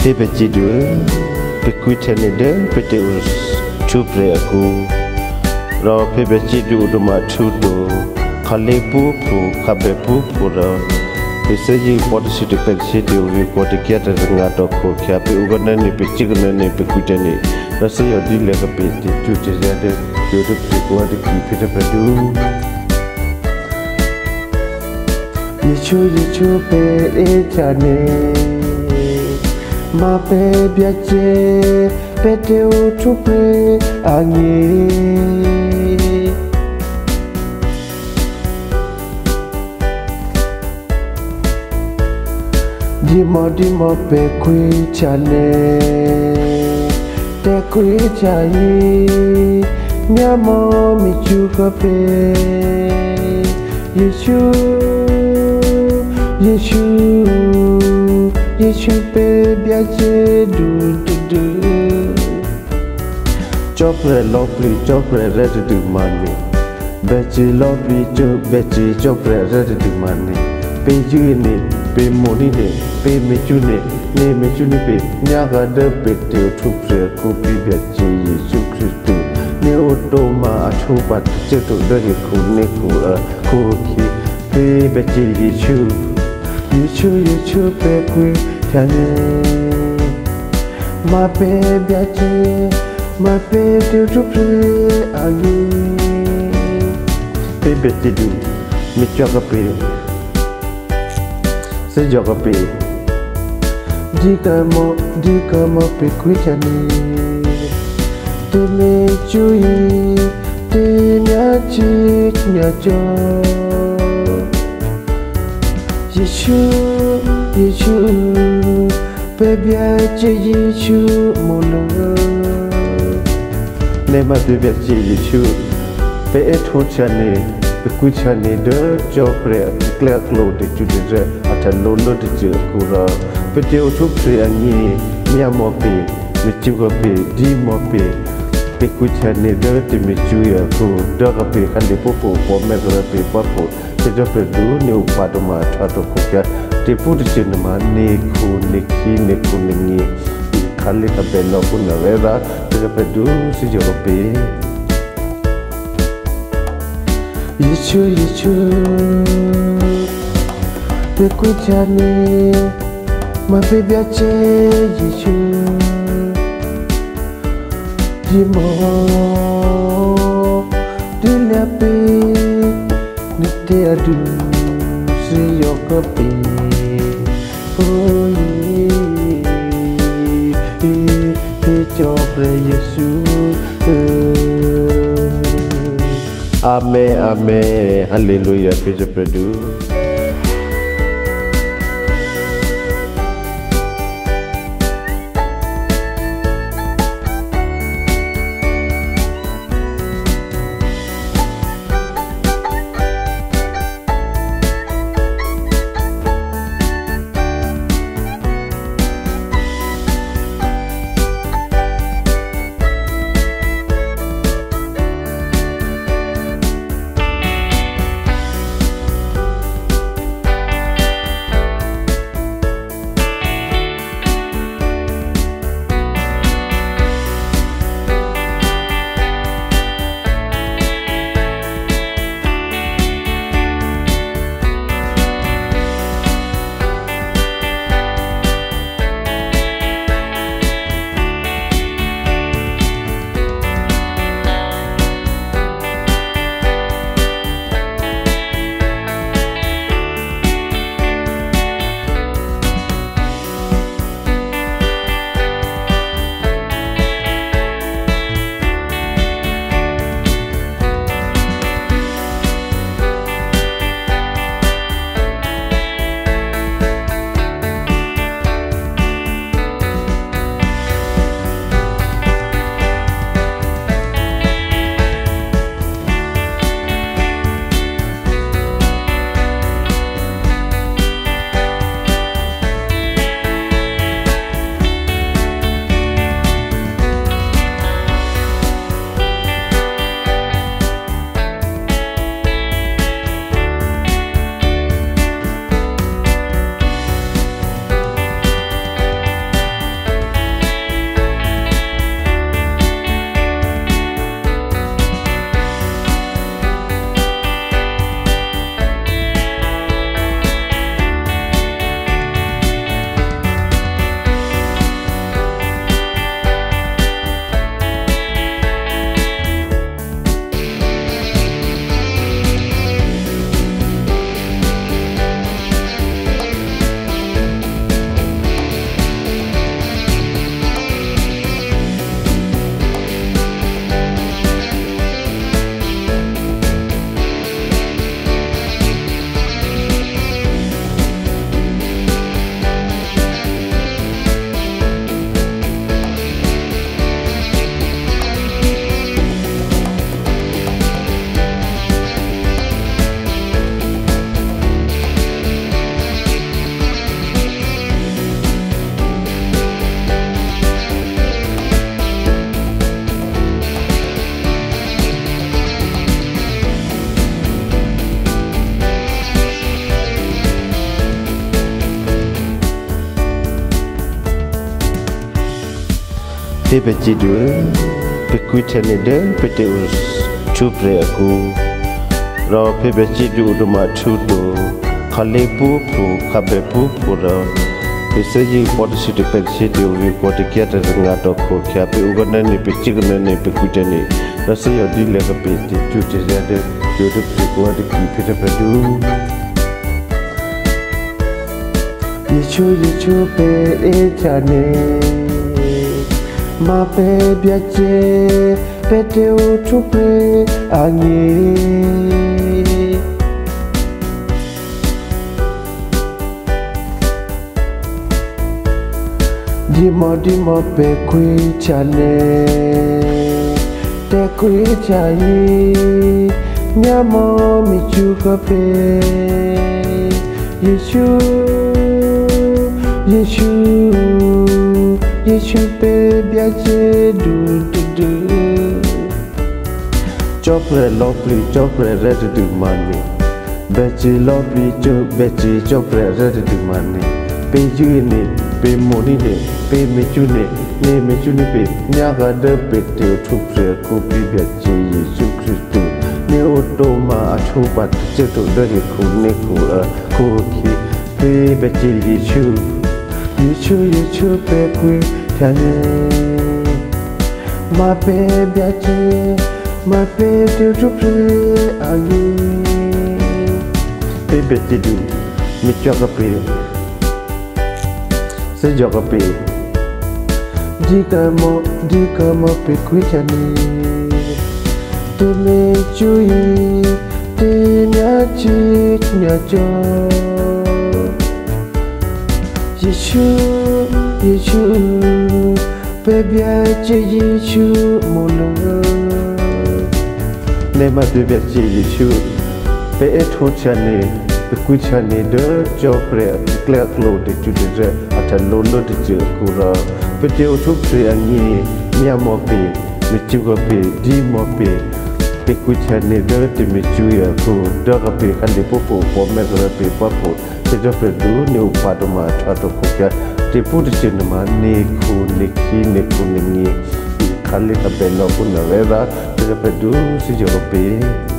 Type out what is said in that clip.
pe pe chi du pe kui tene de pe te us chu pre aku ro pe pe chi du do ma chu do khale pu pu khabe pu pu ro pe se ji pot si te pe si te u ko te kya ta nga to ko kya pe u gana ni pe chi gana ni pe kui tene ra se yo di le ka pe ti chu te ya de yo de pe ko de ki pe te pe du Yichu pe e chane ma pe biache pe te utu pe angi Dimo pe kui chane te kui chai nyamo mi chu ka pe Yeshu pe biache du Chopre lopri chopre red du mani Bechi lopri bechi chopre red du mani Pe yu ni pe moni ni pe mechu ni pe nyaga de pe te thupre ko pi biache Yesu Christu ne otoma athu pat che to de ku ne ku ki pe bechi Yichu pe kui chane ma pe biache ma pe tu pre agi pe beti du mi choka pe se joga pe dika mo pe kui chane te me chui te nya chi nya cho Yeshu, baby, Yeshu, mola. Nema baby, Yeshu, pe ethochane, pe kuchane de jopre, clear cloth de chudre, atalolo de jekura, pe te otupre angi, mia mope, michuga pe, di mope, pe kuchane de te michuya ko, daga pe kali popo, pomegara pe papo. Te jope du ne upadoma thato kokya te puti chinma ne ku neki ne ku ningi khali ka belo ku na vera te jope du si jope Yichu pe kuchane ma pe biache Yichu dimo dilape Nite adu si yokapi oh chopre Yesu Amen hallelujah praise the pe pe chi du pe kui chane de pe te chu pre aku ro pe pe chi du do ma chu do khale pu pu khabe pu pu ro pe se ji policy de pe chi du ri ko te kya ta nga to ko kya pe u ga ne ni pe chi ga ne pe kui chane ra se yo di le ga pe ti chu te ya de chu de pe ko de ki pe te pe du Yichu pe e chane ma pe biache pe te o tu pe angi di mo pe kui chane te kui chai nya mo mi chu ka pe Yeshu pe biache du Chopre lopli chopre red du mani Bechi lopli bechi chopre red du mani Pe yu ni pe moni ni pe mechu ni pe nyaga de pe te chupre kopi biache Yesu Christu ni otoma achupat cheto dori ku ne ku ki pe bechi Yichu pe kui chane ma pe biache ma pe te tu pre agi pe beti du mi choka pe se joga pe dika mo pe kui chane te me chui te nya chi nya cho Yeshu, baby, Yeshu, molo. Nema baby, Yeshu, pe etho chane, pe kui chane de jopre, clear cloth de jude, ata lolo de jukura, pe te otho pre angi, mia mo pe, me chuga pe, di mo pe. Pe kui chane de te me chuya ko, daga pe kande popo, po megara pe papo.จะเป็นดูนิวปาดมาทาตุกุกะที่พูดถึงมาเนคูเนคีเนคูเนงีคันลิตาเป็นเราคุณอะไรละจะเป็นดูสิจบไป